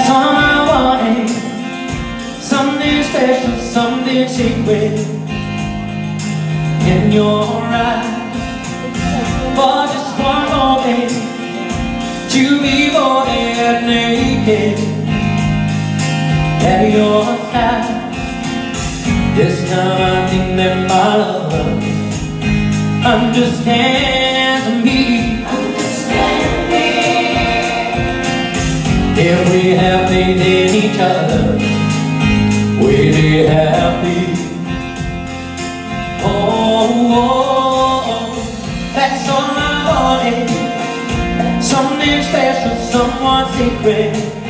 That's all I wanted, something special, something secret in your eyes. For just one moment, to be born naked at your side. This time I think that my love understands me. If we have faith in each other, we'll be happy. Oh, that's all I wanted, something special, someone secret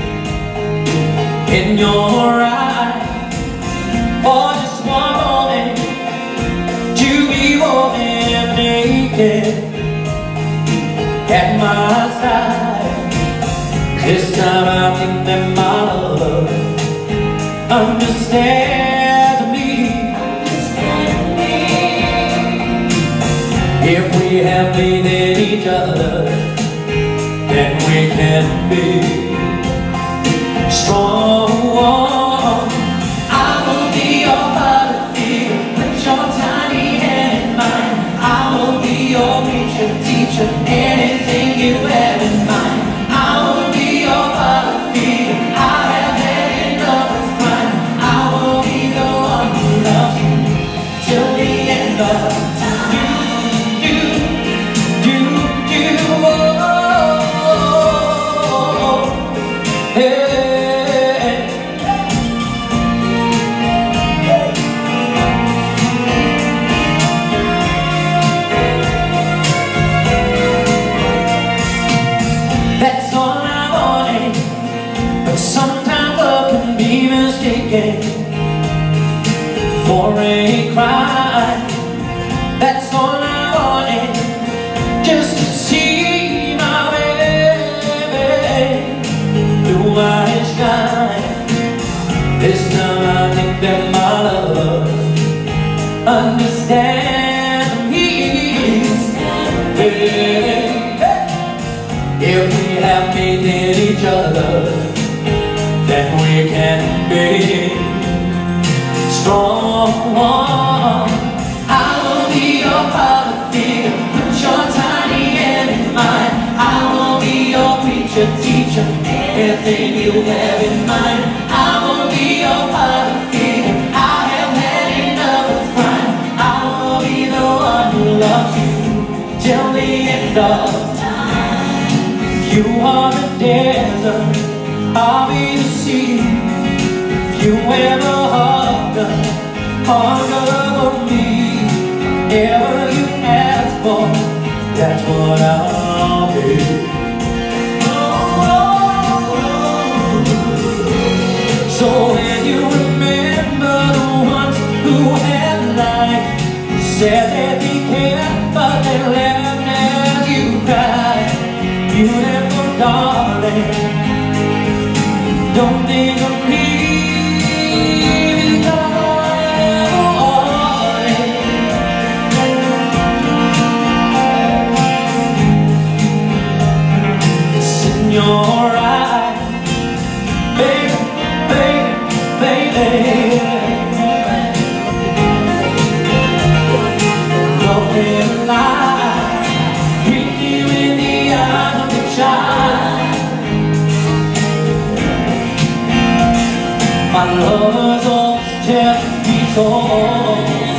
in your eyes. For just one moment, to be walking naked at my side. This time I think that my love understands me. If we have faith in each other, then we can be strong. I will be your father figure, put your tiny hand in mine. I will be your preacher, teacher, anything you have in mind. I will be your father figure, I have had enough of crime. I will be the one who loves you till the end of time. That's all I wanted, but sometimes love can be mistaken for a crime. That's all I wanted, just to see my baby through my shine. This time I think that my love understands me. If we have faith in each other, then we can be strong. I will be your father figure, put your tiny hand in mine. I will be your preacher, teacher, anything you have in mind. I will be your father figure, I have had enough of crime. I will be the one who loves you till the end of time. You are the desert, I'll be the sea. If you ever hunger for me, whatever you ask for, that's what I'll be. So when you remember the ones who had lied, said that they cared, but they left as you cried. Beautiful darling, don't think of me because it's in your eyes, baby, baby, baby. Don't ever lie, treat you in the eyes of the child. My lovers always tell me so.